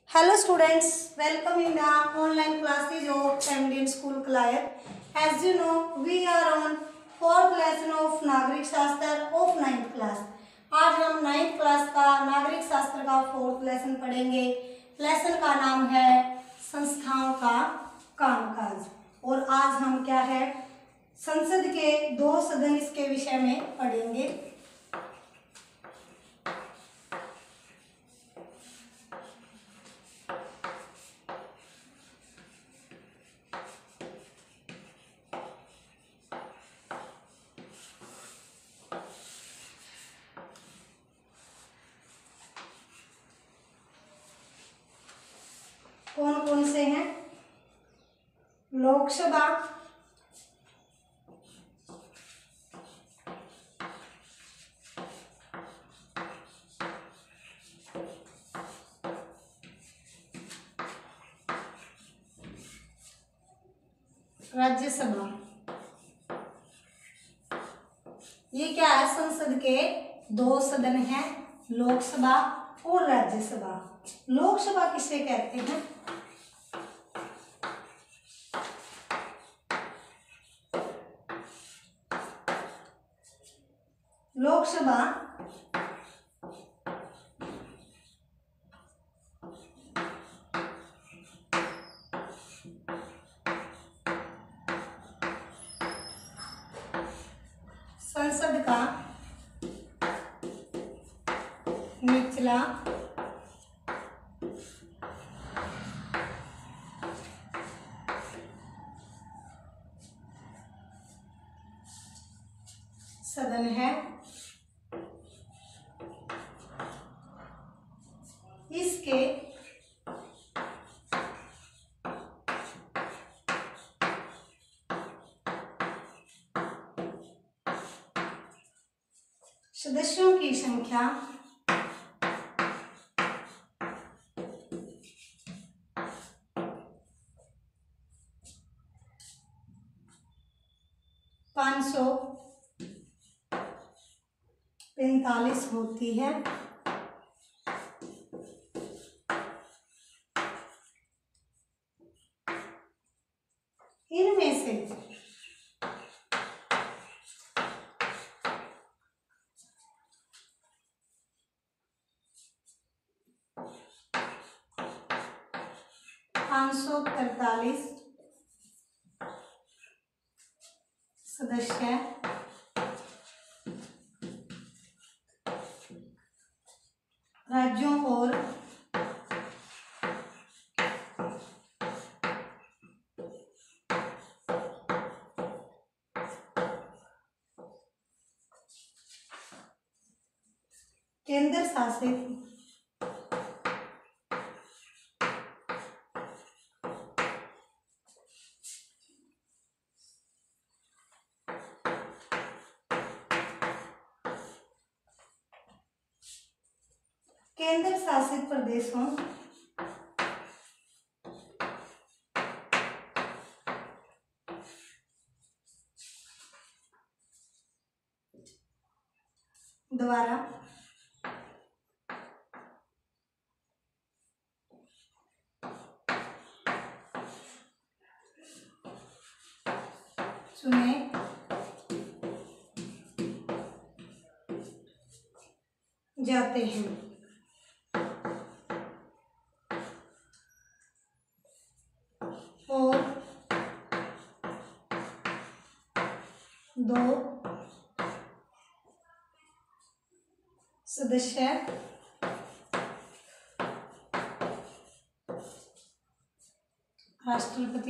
Hello students, welcome in the online classes of MDN School Kalair. As you know, we are on fourth lesson of नागरिक शास्त्र of 9th class. आज हम 9th class का नागरिक शास्त्र का fourth lesson पढ़ेंगे। लेसन का नाम है संस्थाओं का कामकाज और आज हम क्या है संसद के दो सदन इसके विषय में पढ़ेंगे। कौन कौन से हैं? लोकसभा, राज्यसभा। ये क्या है? संसद के दो सदन हैं, लोकसभा और राज्यसभा। लोकसभा किसे कहते हैं? लोकसभा संसद का निचला सदन है। इसके सदस्यों की संख्या 545 होती है। इनमें से 543 सदस्य राज्यों और केंद्र शासित केंद्र शासित प्रदेशों द्वारा चुने जाते हैं। और दो सदस्य राष्ट्रपति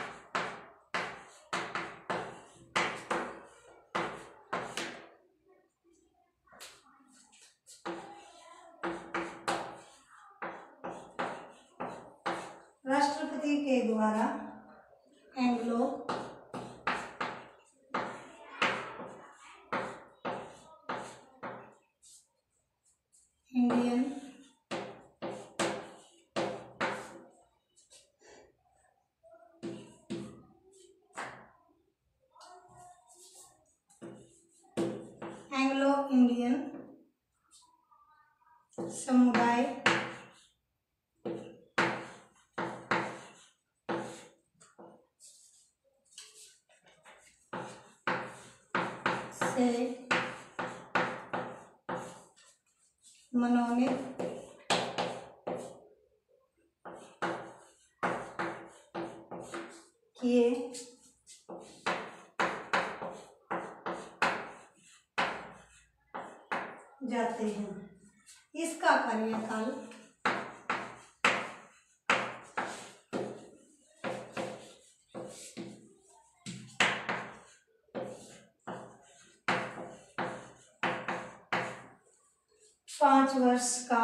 राष्ट्रपति के द्वारा एंग्लो इंडियन एंग्लो इंडियन समुदाय से मनोनीत किए जाते हैं। इसका कार्यकाल 5 वर्ष का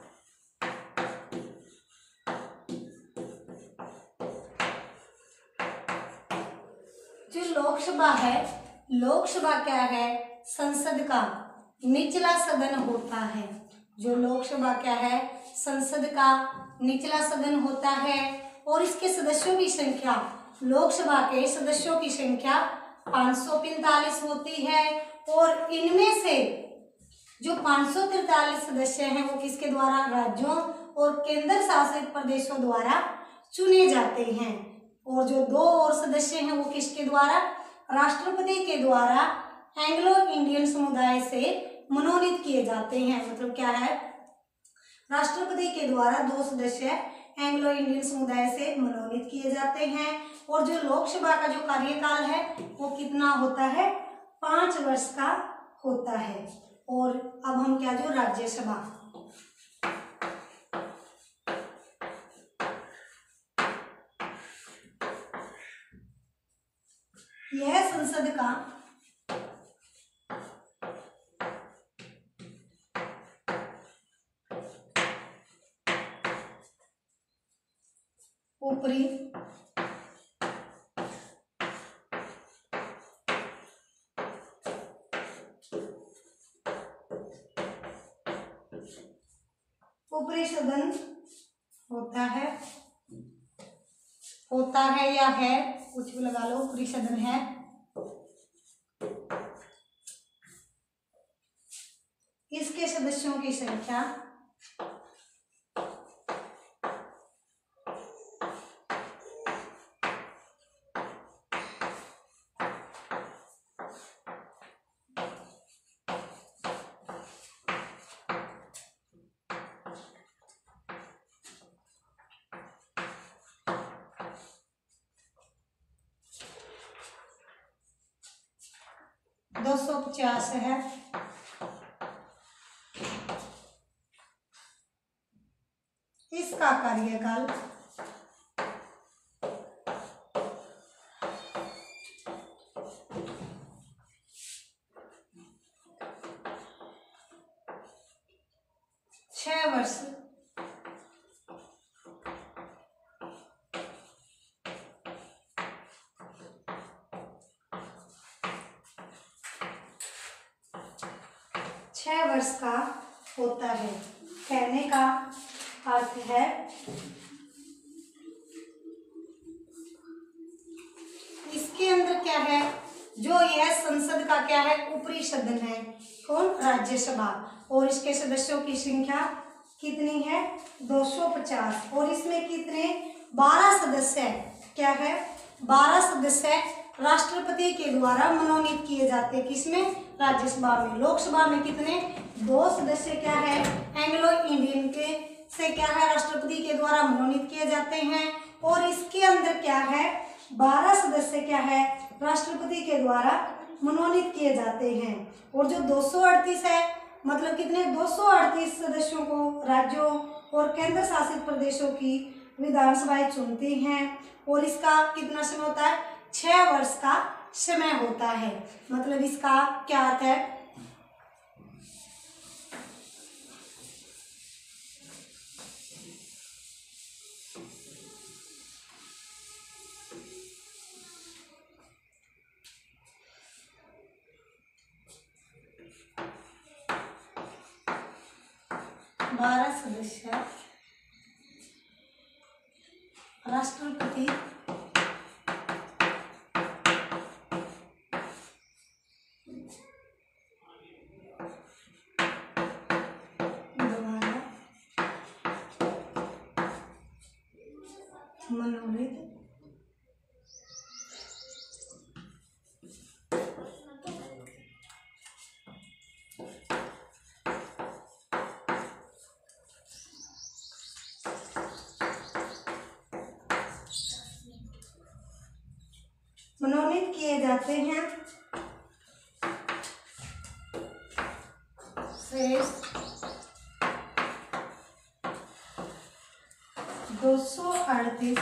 जो लोकसभा है, लोकसभा क्या है? संसद का निचला सदन होता है। जो लोकसभा क्या है? संसद का निचला सदन होता है। और इसके सदस्यों की संख्या, लोकसभा के सदस्यों की संख्या 545 होती है। और इनमें से जो 543 सदस्य हैं वो किसके द्वारा? राज्यों और केंद्र शासित प्रदेशों द्वारा चुने जाते हैं। और जो 2 और सदस्य हैं वो किसके द्वारा? राष्ट्रपति के द्वारा एंग्लो इंडियन समुदाय से मनोनीत किए जाते हैं। मतलब क्या है? राष्ट्रपति के द्वारा 2 सदस्य एंग्लो इंडियन समुदाय से मनोनीत किए जाते हैं। और जो लोकसभा का जो कार्यकाल है वो कितना होता है? 5 वर्ष का होता है। और अब हम क्या, जो राज्यसभा, यह संसद का ऊपरी सदन होता है या है, कुछ भी लगा लो, ऊपरी सदन है। इसके सदस्यों की संख्या 250 है। इसका कार्यकाल 6 वर्ष का होता है। कहने का अर्थ है इसके अंदर क्या है, जो यह संसद का क्या है? ऊपरी सदन है। कौन? राज्यसभा। और इसके सदस्यों की संख्या कितनी है? 250। और इसमें कितने? 12 सदस्य क्या है? 12 सदस्य राष्ट्रपति के द्वारा मनोनीत किए जाते हैं। किसमें? राज्यसभा में। लोकसभा में कितने? 2 सदस्य क्या है? एंग्लो इंडियन के से क्या है? राष्ट्रपति के द्वारा मनोनीत किए जाते हैं। और इसके अंदर क्या है? 12 सदस्य क्या है? राष्ट्रपति के द्वारा मनोनीत किए जाते हैं। और जो 238 है, मतलब कितने? 238 सदस्यों को राज्यों और केंद्र शासित प्रदेशों की विधानसभाएं चुनती हैं। और इसका कितना समय होता है? 6 वर्ष का समय होता है। मतलब इसका क्या अर्थ है? बारह सदस्य राष्ट्रपति द्वारा मनोनीत जाते हैं। शेष 238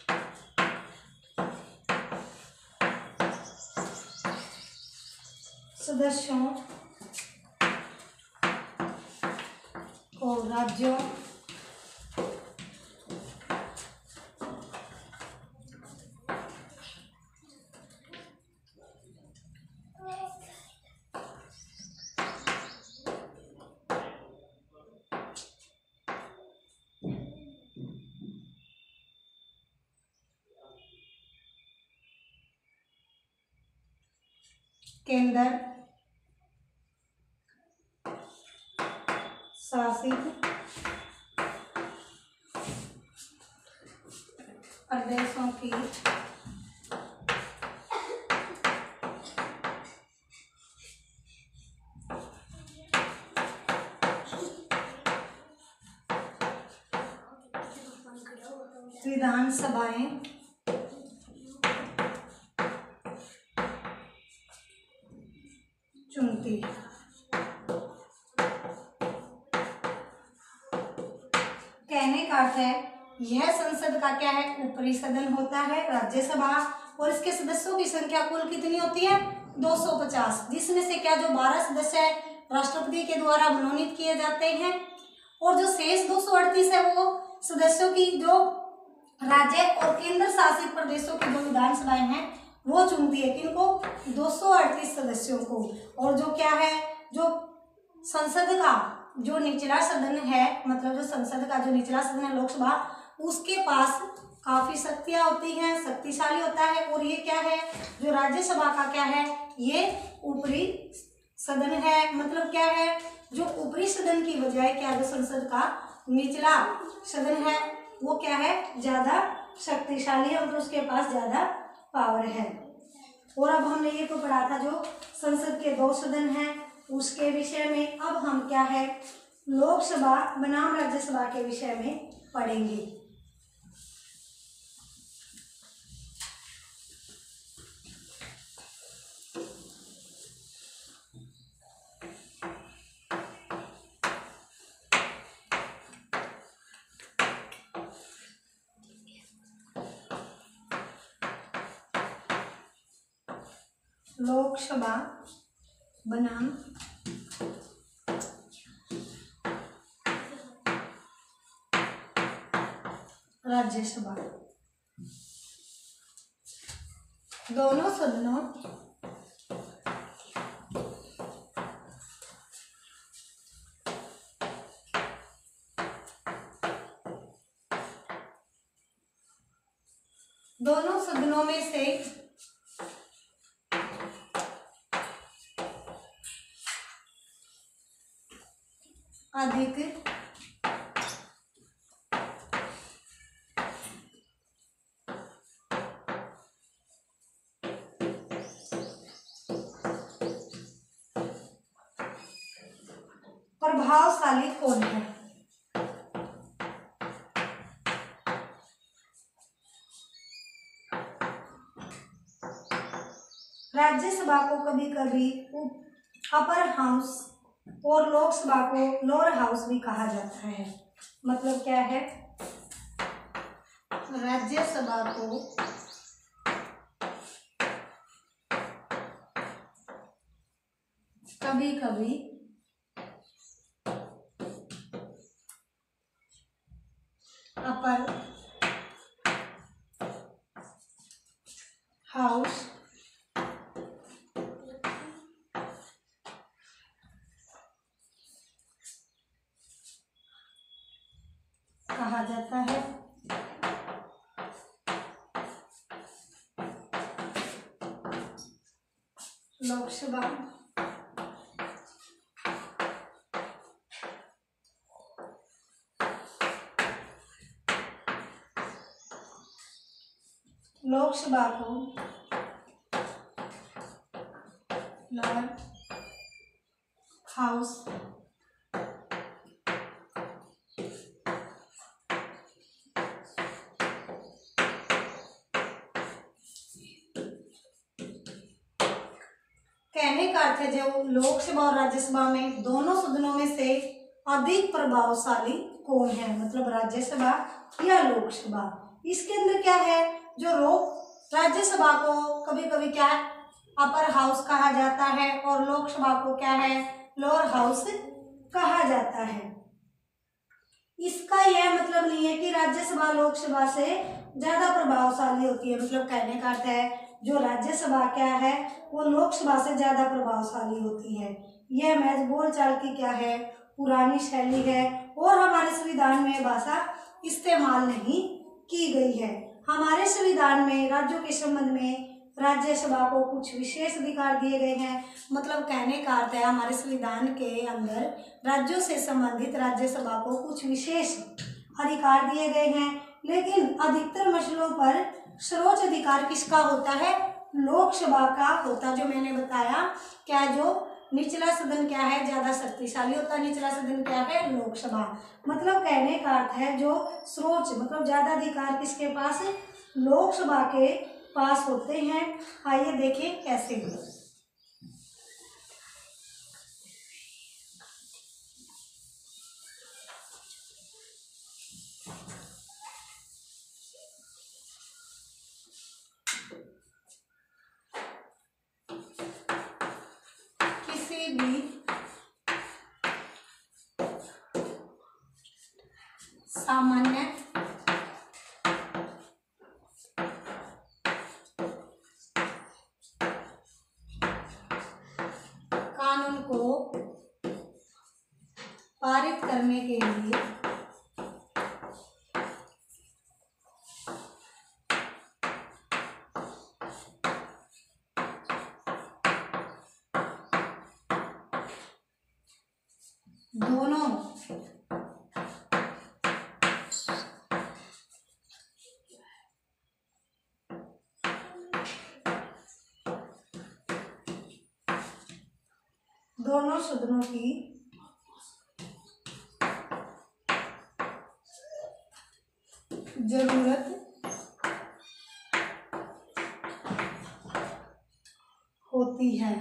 सदस्यों को राज्यों केंद्र शासित प्रदेशों की विधानसभाएं चुनती। कहने का अर्थ है यह संसद का क्या है, ऊपरी सदन होता है राज्यसभा, और इसके सदस्यों की संख्या कुल कितनी होती है 250, जिसमें से क्या जो 12 सदस्य है राष्ट्रपति के द्वारा मनोनीत किए जाते हैं, और जो शेष 238 है वो सदस्यों की जो राज्य और केंद्र शासित प्रदेशों की जो विधानसभाएं हैं वो चुनती है। किनको 238 सदस्यों को। और जो क्या है जो संसद का जो निचला सदन है, मतलब जो संसद का जो निचला सदन है लोकसभा, उसके पास काफी शक्तियां होती हैं, शक्तिशाली होता है। और ये क्या है जो राज्यसभा का क्या है, ये ऊपरी सदन है। मतलब क्या है जो ऊपरी सदन की बजाय क्या जो संसद का निचला सदन है वो क्या है ज्यादा शक्तिशाली है, मतलब उसके पास ज्यादा पावर है। और अब हमने ये तो पढ़ा था जो संसद के 2 सदन हैं उसके विषय में। अब हम क्या है लोकसभा बनाम राज्यसभा के विषय में पढ़ेंगे। लोकसभा बनाम राज्यसभा, दोनों सदनों में से अधिक प्रभावशाली कौन है। राज्यसभा को कभी कभी अपर हाउस और लोकसभा को लोअर हाउस भी कहा जाता है। मतलब क्या है राज्यसभा को कभी कभी अपर हाउस कहा जाता है। लोकसभा को लोअर हाउस कहने का अर्थ है जो लोकसभा और राज्यसभा में दोनों सदनों में से अधिक प्रभावशाली कौन है, मतलब राज्यसभा या लोकसभा। इसके अंदर क्या है, जो राज्यसभा को कभी कभी क्या अपर हाउस कहा जाता है और लोकसभा को क्या है, लोअर हाउस कहा जाता है। इसका यह मतलब नहीं है कि राज्यसभा लोकसभा से ज्यादा प्रभावशाली होती है, मतलब कहने का अर्थ है जो राज्यसभा क्या है वो लोकसभा से ज्यादा प्रभावशाली होती है। यह महज बोलचाल की क्या है, पुरानी शैली है और हमारे संविधान में भाषा इस्तेमाल नहीं की गई है। हमारे संविधान में राज्यों के संबंध में राज्यसभा को कुछ विशेष अधिकार दिए गए हैं, मतलब कहने का अर्थ है हमारे संविधान के अंदर राज्यों से संबंधित राज्यसभा को कुछ विशेष अधिकार दिए गए हैं, लेकिन अधिकतर मसलों पर सर्वोच्च अधिकार किसका होता है, लोकसभा का होता है। जो मैंने बताया क्या, जो निचला सदन क्या है ज्यादा शक्तिशाली होता है, निचला सदन क्या है, लोकसभा। मतलब कहने का अर्थ है जो सर्वोच्च मतलब ज्यादा अधिकार किसके पास है, लोकसभा के पास होते हैं। आइए देखें कैसे। किसी भी सामान्य कानून को पारित करने के लिए दोनों सदनों की जरूरत होती है।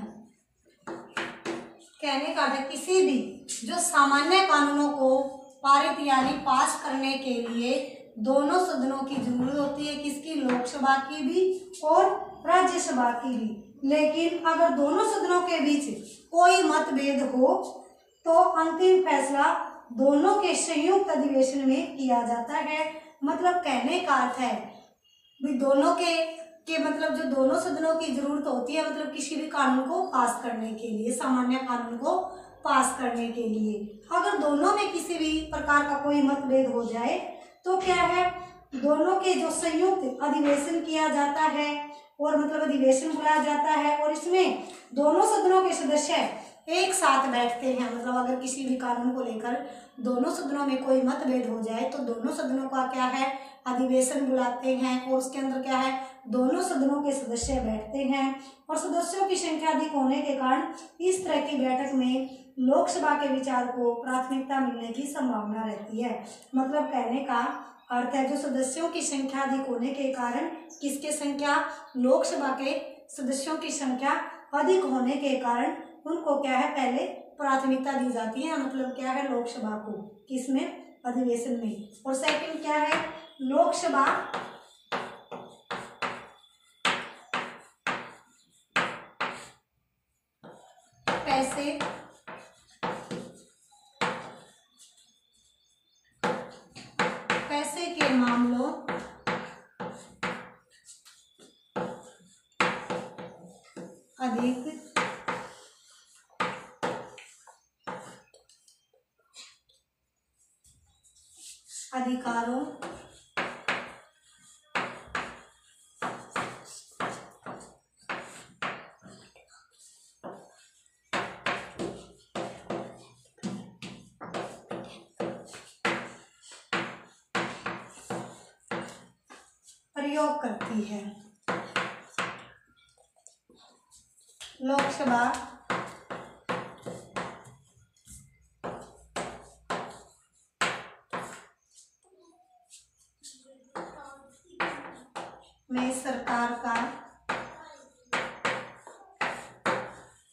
कहने का अर्थ किसी भी जो सामान्य कानूनों को पारित यानी पास करने के लिए दोनों सदनों की जरूरत होती है, किसकी, लोकसभा की भी और राज्यसभा की भी। लेकिन अगर दोनों सदनों के बीच कोई मतभेद हो तो अंतिम फैसला दोनों के संयुक्त अधिवेशन में किया जाता है। मतलब कहने का अर्थ है भी दोनों के मतलब जो दोनों सदनों की जरूरत होती है, मतलब किसी भी कानून को पास करने के लिए, सामान्य कानून को पास करने के लिए। अगर दोनों में किसी भी प्रकार का कोई मतभेद हो जाए तो क्या है, दोनों के जो संयुक्त अधिवेशन किया जाता है और मतलब अधिवेशन बुलाया जाता है और इसमें दोनों सदनों के सदस्य एक साथ बैठते हैं। मतलब अगर किसी भी कानून को लेकर दोनों सदनों में कोई मतभेद हो जाए तो दोनों सदनों का क्या है, अधिवेशन बुलाते हैं और उसके अंदर क्या है, दोनों सदनों के सदस्य बैठते हैं। और सदस्यों की संख्या अधिक होने के कारण इस तरह की बैठक में लोकसभा के विचार को प्राथमिकता मिलने की संभावना रहती है। मतलब कहने का अर्थ है जो सदस्यों की संख्या अधिक होने के कारण किसके संख्या, लोकसभा के सदस्यों की संख्या अधिक होने के कारण उनको क्या है, पहले प्राथमिकता दी जाती है। मतलब क्या है, लोकसभा को, किसमें, अधिवेशन में। और सेकंड क्या है, लोकसभा पैसे के मामलों अधिक अधिकारों प्रयोग करती है। लोकसभा में सरकार का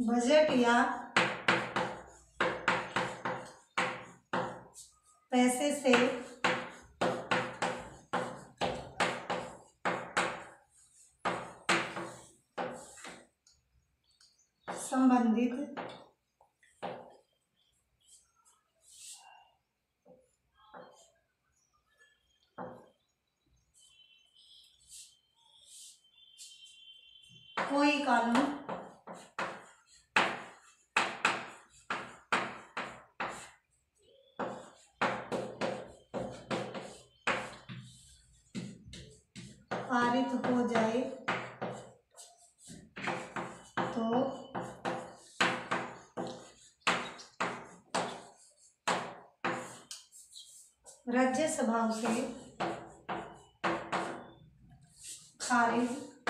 बजट या पैसे से संबंधित कोई कानून पारित हो जाए तो राज्यसभा से खारिज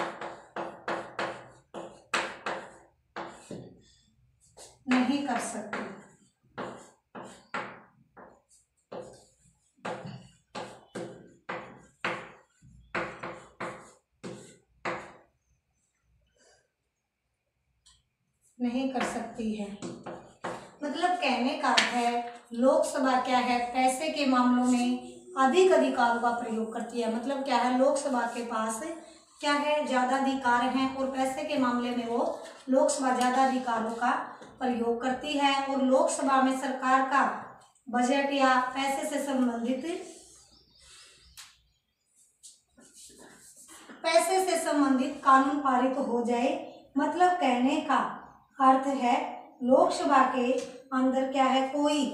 नहीं कर सकती। नहीं कर सकती है मतलब कहने का अर्थ है लोकसभा क्या है, पैसे के मामलों में अधिक अधिकारों का प्रयोग करती है। मतलब क्या है, लोकसभा के पास क्या है, ज़्यादा अधिकार हैं और पैसे के मामले में वो लोकसभा ज़्यादा अधिकारों का प्रयोग करती है। और लोकसभा में सरकार का बजट या पैसे से संबंधित कानून पारित हो जाए। मतलब कहने का अर्थ है लोकसभा के अंदर क्या है, कोई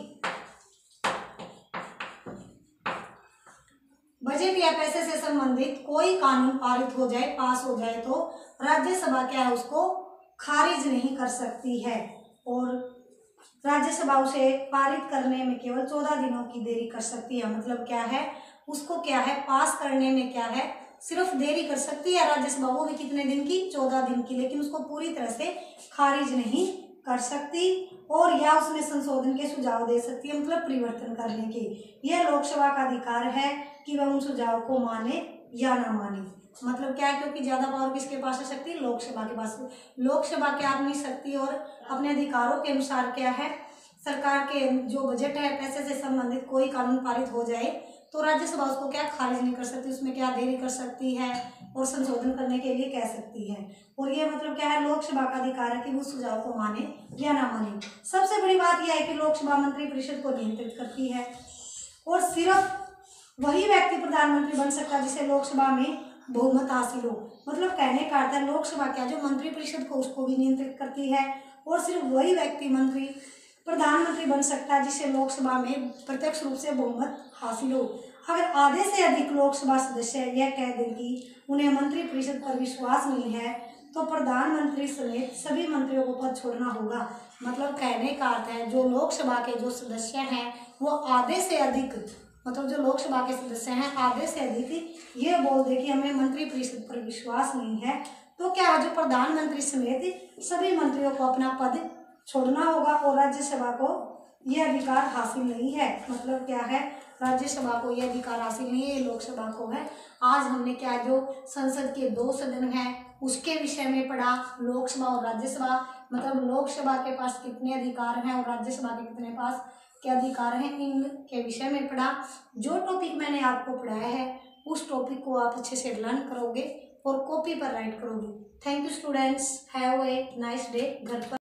बजट या पैसे से संबंधित कोई कानून पारित हो जाए, पास हो जाए, तो राज्यसभा क्या है, उसको खारिज नहीं कर सकती है। और राज्यसभा उसे पारित करने में केवल 14 दिनों की देरी कर सकती है। मतलब क्या है, उसको क्या है, पास करने में क्या है, सिर्फ देरी कर सकती है राज्यसभा, वो भी कितने दिन की, 14 दिन की, लेकिन उसको पूरी तरह से खारिज नहीं कर सकती। और या उसमें संशोधन के सुझाव दे सकती है, मतलब परिवर्तन करने के। यह लोकसभा का अधिकार है कि वह उन सुझाव को माने या ना माने। मतलब क्या है, क्योंकि ज्यादा पावर किसके पास है, शक्ति लोकसभा के पास। लोकसभा क्या अपनी शक्ति और अपने अधिकारों के अनुसार क्या है, सरकार के जो बजट है, पैसे से संबंधित कोई कानून पारित हो जाए तो राज्यसभा उसको क्या खारिज नहीं कर सकती, उसमें क्या देरी कर सकती है और संशोधन करने के लिए कह सकती है। और ये मतलब क्या है, लोकसभा का अधिकार है कि वो सुझाव को माने या ना माने। सबसे बड़ी बात यह है कि लोकसभा मंत्रिपरिषद को नियंत्रित करती है और सिर्फ वही व्यक्ति प्रधानमंत्री बन सकता है जिसे लोकसभा में बहुमत हासिल हो। मतलब कहने का अर्थ है लोकसभा क्या, जो मंत्रिपरिषद को उसको भी नियंत्रित करती है और सिर्फ वही व्यक्ति प्रधानमंत्री बन सकता है जिसे लोकसभा में प्रत्यक्ष रूप से बहुमत हासिल हो। अगर आधे से अधिक लोकसभा सदस्य यह कह दें कि उन्हें मंत्रिपरिषद पर विश्वास नहीं है तो प्रधानमंत्री समेत सभी मंत्रियों को पद छोड़ना होगा। मतलब कहने का अर्थ है जो लोकसभा के जो सदस्य हैं वो आधे से अधिक, मतलब जो लोकसभा के सदस्य हैं आधे से अधिक ये बोल दे कि हमें मंत्रिपरिषद पर विश्वास नहीं है, तो क्या जो प्रधानमंत्री समेत सभी मंत्रियों को अपना पद छोड़ना होगा और राज्यसभा को यह अधिकार हासिल नहीं है। मतलब क्या है, राज्यसभा को यह अधिकार हासिल नहीं है, ये लोकसभा को है। आज हमने क्या, जो संसद के 2 सदन हैं उसके विषय में पढ़ा, लोकसभा और राज्यसभा। मतलब लोकसभा के पास कितने अधिकार हैं और राज्यसभा के कितने पास क्या अधिकार हैं, इनके विषय में पढ़ा। जो टॉपिक मैंने आपको पढ़ाया है उस टॉपिक को आप अच्छे से लर्न करोगे और कॉपी पर राइट करोगे। Thank you students, have a nice day. घर पर